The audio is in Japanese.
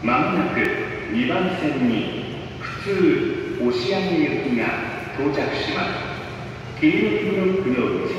まもなく2番線に普通押上行きが到着します。切り抜きブロックの内